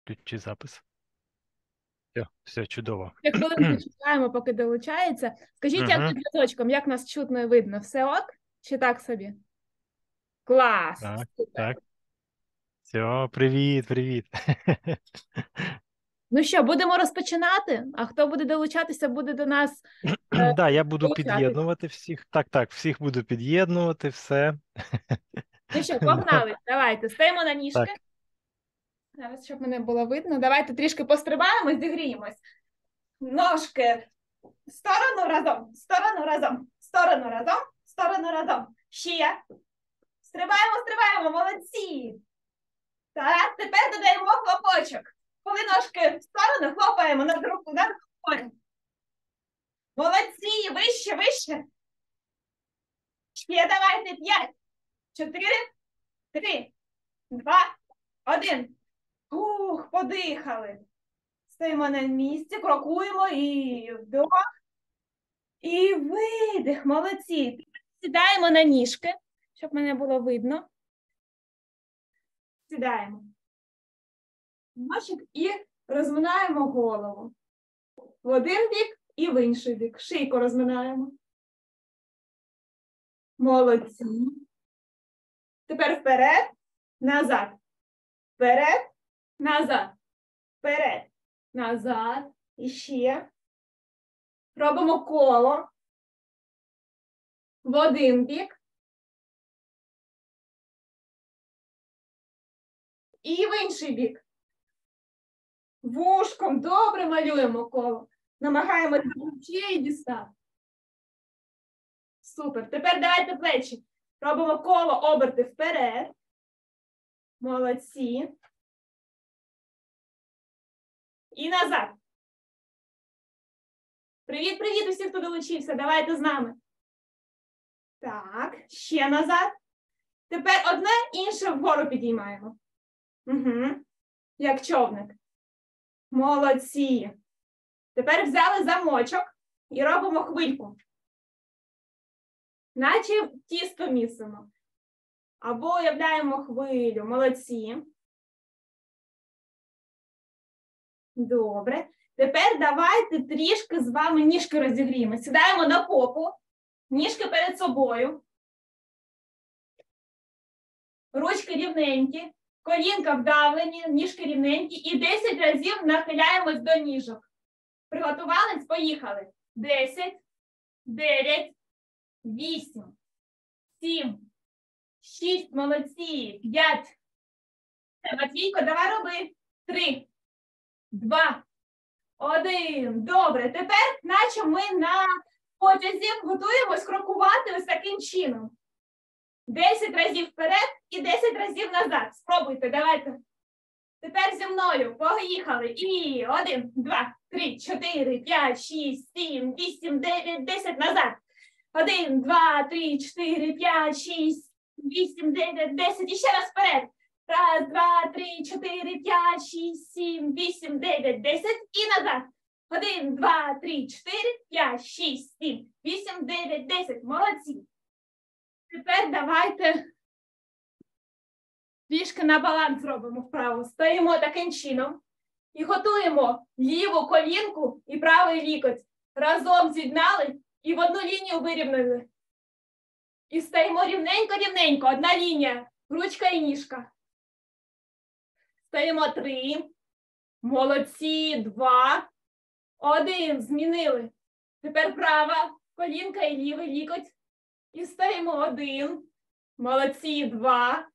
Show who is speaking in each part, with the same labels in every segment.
Speaker 1: Включи запис. Все чудово.
Speaker 2: Як хвилинку чекаємо, поки долучається. Скажіть, як
Speaker 1: Мгм.
Speaker 2: з зв'язочком, як нас чутно і видно? Все ок? Чи так собі? Клас!
Speaker 1: Так,
Speaker 2: Супер.
Speaker 1: так. Все, привіт.
Speaker 2: Ну що, будемо розпочинати? А хто буде долучатися, буде до нас
Speaker 1: Да, я буду
Speaker 2: долучатися.
Speaker 1: під'єднувати всіх. Так, всіх буду під'єднувати, все.
Speaker 2: Ну що,
Speaker 1: Да,
Speaker 2: погнали. Давайте, стаємо на ніжки.
Speaker 1: так.
Speaker 2: Зараз, щоб мене було видно. Давайте трішки пострибаємо, зігріємось. Ножки в сторону разом, в сторону разом, в сторону разом, в сторону разом. Ще. Стрибаємо, молодці. Так, тепер додаємо хлопочок. Коли ножки в сторону, хлопаємо над руку, над рукою. Молодці, вище. Ще давайте 5, 4, 3, 2, 1. Ух, подихали. Стоїмо на місці, крокуємо і вдох, і видих. Молодці. Сідаємо на ніжки, щоб мене було видно. Сідаємо. Ножик і розминаємо голову. В один бік і в інший бік. Шийку розминаємо. Молодці. Тепер вперед, назад. Вперед, назад. Вперед, назад. І ще. Робимо коло. В один бік. І в інший бік. Вушком добре малюємо коло. Намагаємося ручей дістати. Супер. Тепер давайте плечі. Робимо коло, оберти вперед. Молодці. І назад. Привіт усіх, хто долучився. Давайте з нами. Так, ще назад. Тепер одне, інше вгору підіймаємо. Угу. Як човник. Молодці. Тепер взяли замочок і робимо хвильку. Наче тісто місимо. Або уявляємо хвилю. Молодці. Добре. Тепер давайте трішки з вами ніжки розігріємо. Сідаємо на попу. Ніжки перед собою. Ручки рівненькі. Колінка вдавлені, ніжки рівненькі. І 10 разів нахиляємось до ніжок. Приготувались? Поїхали. 10, 9, 8, 7, 6, молодці, 5. Матвійко, давай роби. 3, 2, 1. Добре. Тепер, наче ми на потязі готуємось крокувати ось таким чином. 10 разів вперед і 10 разів назад. Спробуйте, давайте. Тепер зі мною. Поїхали. І 1, 2, 3, 4, 5, 6, 7, 8, 9, 10 назад. 1, 2, 3, 4, 5, 6, 8, 9, 10. І ще раз вперед. 1, 2, 3, 4, 5, 6, 7, 8, 9, 10. І назад. 1, 2, 3, 4, 5, 6, 7, 8, 9, 10. Молодці. Тепер давайте трішки на баланс зробимо вправо. Стоїмо таким чином і готуємо ліву колінку і правий лікоть. Разом з'єднали і в одну лінію вирівняли. І стоїмо рівненько. Одна лінія. Ручка і ніжка. Стоїмо 3. Молодці. 2. 1. Змінили. Тепер права колінка і лівий лікоть. І стоїмо 1. Молодці. 2.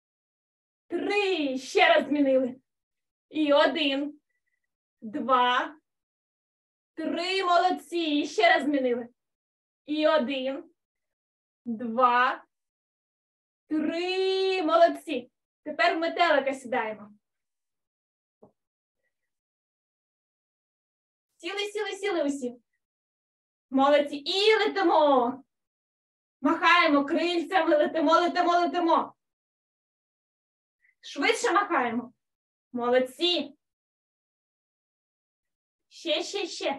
Speaker 2: 3. Ще раз змінили. І 1. 2. 3. Молодці. Ще раз змінили. І 1. 2. 3. Молодці. Тепер в метелика сідаємо. Сіли усі. Молодці. І летимо. Махаємо крильцями, летимо. Швидше махаємо. Молодці. Ще.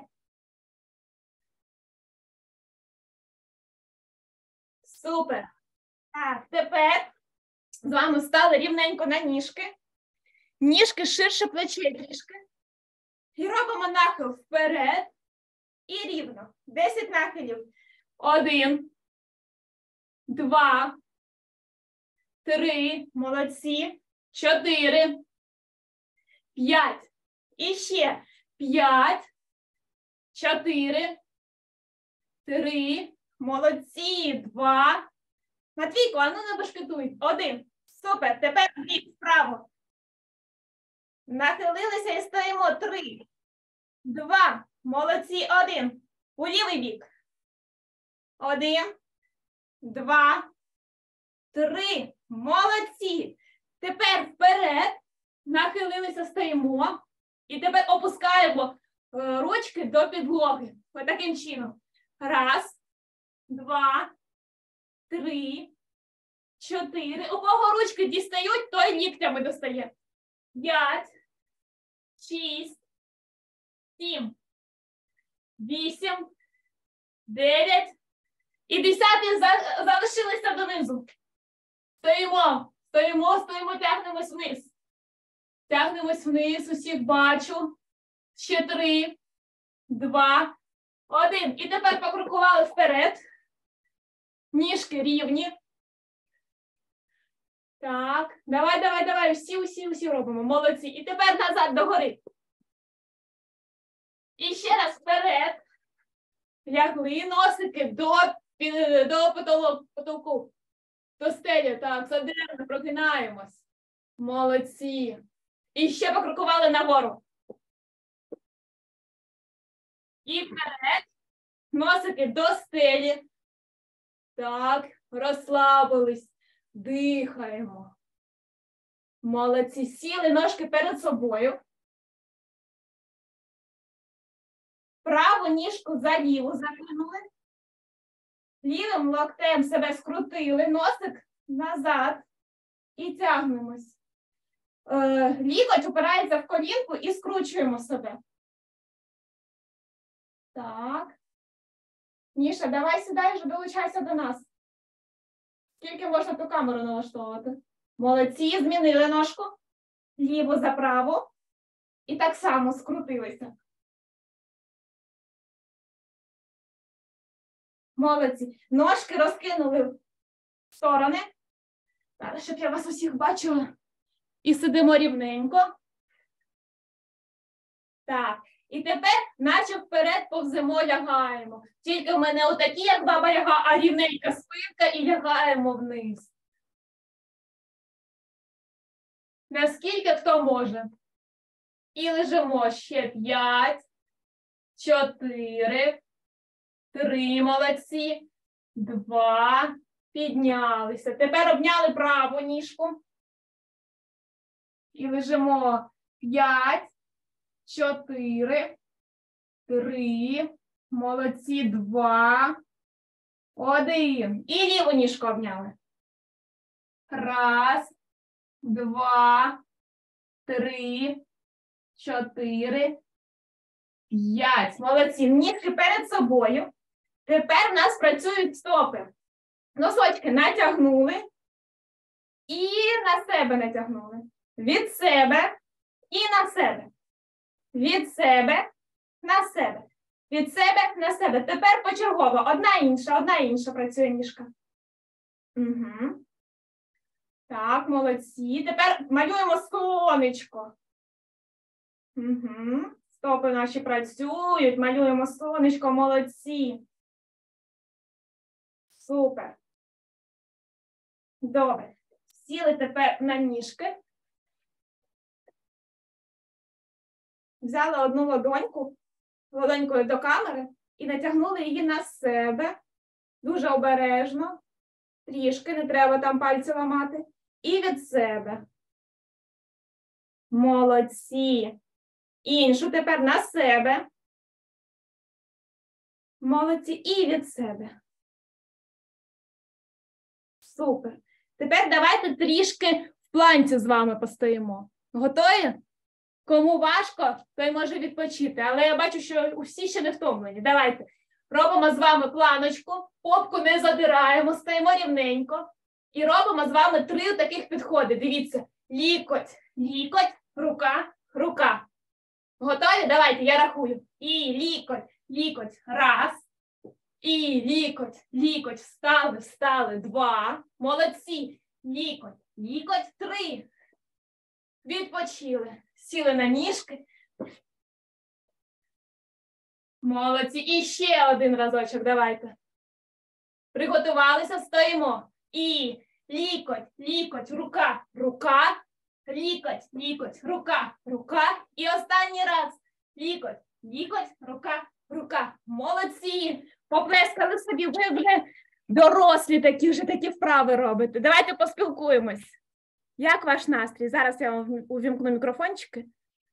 Speaker 2: Супер. Так, тепер з вами стали рівненько на ніжки. Ніжки ширше плечей трішки. І робимо нахил вперед. І рівно. 10 нахилів. 1, 2, 3. Молодці. 4, 5. І ще 5, 4, 3. Молодці. 2. Матвійко, а ну не башкетуй. 1. Супер. Тепер бік вправо. Нахилилися і стоїмо. 3, 2. Молодці. 1. У лівий бік. 1, 2, 3. Молодці. Тепер вперед. Нахилилися, стоїмо. І тепер опускаємо ручки до підлоги. Ось таким чином. 1, 2, 3, 4. У кого ручки дістають, той ліктями достає. 5, 6, 7, 8, 9. І 10 залишилися донизу. Стоїмо, стоїмо, стоїмо, тягнемось вниз. Тягнемось вниз, усіх бачу. Ще 3, 2, 1. І тепер покрокували вперед. Ніжки рівні. Так, давай, давай, давай. Всі робимо. Молодці. І тепер назад догори. І ще раз вперед. Лягли носики до потолку. До стелі. Так, задерно, прогинаємось. Молодці. І ще покрокували нагору. І вперед. Носики до стелі. Так, розслабились. Дихаємо. Молодці. Сіли ножки перед собою. Праву ніжку за ліву закинули. Лівим локтем себе скрутили. Носик назад. І тягнемось. Лікоть упирається в колінку і скручуємо себе. Так. Ніша, давай сідай, вже долучайся до нас. Скільки можна ту камеру налаштовувати? Молодці, змінили ножку. Ліву за праву. І так само скрутилися. Молодці. Ножки розкинули в сторони. Зараз, щоб я вас усіх бачила. І сидимо рівненько. Так. І тепер, наче вперед, повземо, лягаємо. Тільки в мене отакі, як баба Яга, а рівненька спинка і лягаємо вниз. Наскільки хто може. І лежимо ще 5, 4, 3, молодці, 2, піднялися. Тепер обняли праву ніжку. І лежимо 5, 4, 3, молодці, 2, 1. І ліву ніжку обняли. 1, 2, 3, 4, 5. Молодці. Ніжки перед собою. Тепер в нас працюють стопи. Носочки натягнули і на себе натягнули. Від себе і на себе. Від себе на себе. Від себе на себе. Тепер почергово. Одна інша працює ніжка. Угу. Так, молодці. Тепер малюємо сонечко. Угу. Стопи наші працюють. Малюємо сонечко. Молодці. Супер. Добре. Сіли тепер на ніжки. Взяли одну ладонькою до камери і натягнули її на себе. Дуже обережно. Трішки, не треба там пальці ламати. І від себе. Молодці. Іншу тепер на себе. Молодці. І від себе. Супер. Тепер давайте трішки в планці з вами постоїмо. Готові? Кому важко, той може відпочити. Але я бачу, що усі ще не втомлені. Давайте. Робимо з вами планочку. Попку не задираємо. Стоїмо рівненько. І робимо з вами 3 таких підходи. Дивіться. Лікоть, лікоть, рука, рука. Готові? Давайте, я рахую. І лікоть, лікоть, раз. І лікоть, лікоть, встали, встали, два. Молодці. Лікоть, лікоть, три. Відпочили. Сіли на ніжки. Молодці. І ще один разочок, давайте. Приготувалися, стоїмо. І лікоть, лікоть, рука, рука. Лікоть, лікоть, рука, рука. І останній раз. Лікоть, лікоть, рука, рука. Молодці. Поплескали собі, ви вже дорослі такі, вже такі вправи робите. Давайте поспілкуємось. Як ваш настрій? Зараз я вам увімкну мікрофончики.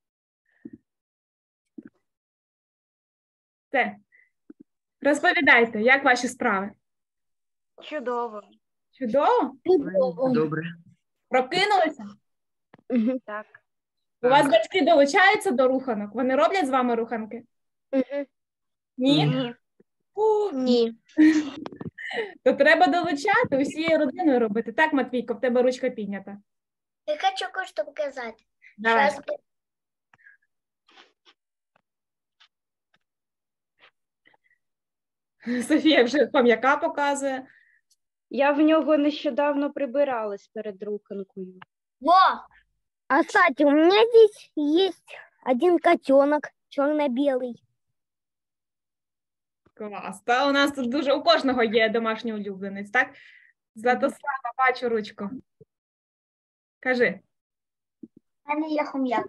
Speaker 2: Все. Розповідайте, як ваші справи?
Speaker 3: Чудово.
Speaker 2: Чудово?
Speaker 4: Добре.
Speaker 2: Прокинулися?
Speaker 3: Так.
Speaker 2: У вас батьки долучаються до руханок? Вони роблять з вами руханки? Ні?
Speaker 3: Ні.
Speaker 2: Ні. То треба долучати, усією родиною робити. Так, Матвійко, в тебе ручка піднята.
Speaker 5: Я хочу кое-что показать.
Speaker 2: Давай.
Speaker 5: Сейчас
Speaker 2: Софія вже хом'яка показує.
Speaker 3: Я в нього нещодавно прибиралась перед руханкою.
Speaker 5: Во! А, кстати, у меня здесь есть один котенок черно-белый.
Speaker 2: Клас. Та у нас тут дуже, у кожного є домашній улюбленець, так? Златослава, бачу ручку. Кажи.
Speaker 5: А не я хомяк.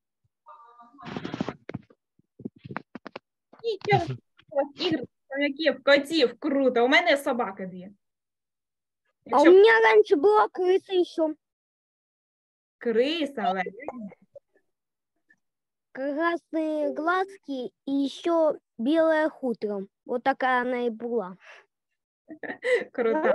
Speaker 2: Нічого, у вас ігри, хом'яків, котів, круто. У мене собаки дві.
Speaker 5: А у
Speaker 2: Якщо
Speaker 5: меня раньше была крыса еще.
Speaker 2: криса, але
Speaker 5: Красные глазки и еще белое хутро. Вот такая она и была.
Speaker 2: круто.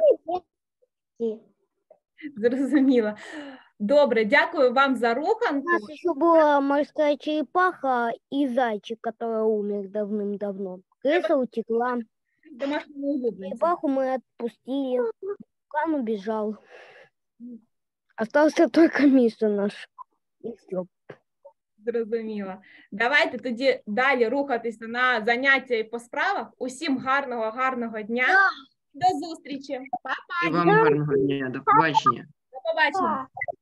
Speaker 2: Зрозуміла. Добре, дякую вам за
Speaker 5: У
Speaker 2: руханку.
Speaker 5: нас еще была морская черепаха и зайчик, который умер давным-давно. Крыса утекла.
Speaker 2: Домашньому улюбленцю.
Speaker 5: Черепаху мы отпустили. Кан убежал. Остался только Миша наш. И все.
Speaker 2: Зрозуміла. Давайте тоді далі рухатися на заняття і по справах. Усім гарного дня. До зустрічі.
Speaker 4: І вам гарного дня. До побачення.
Speaker 2: До побачення.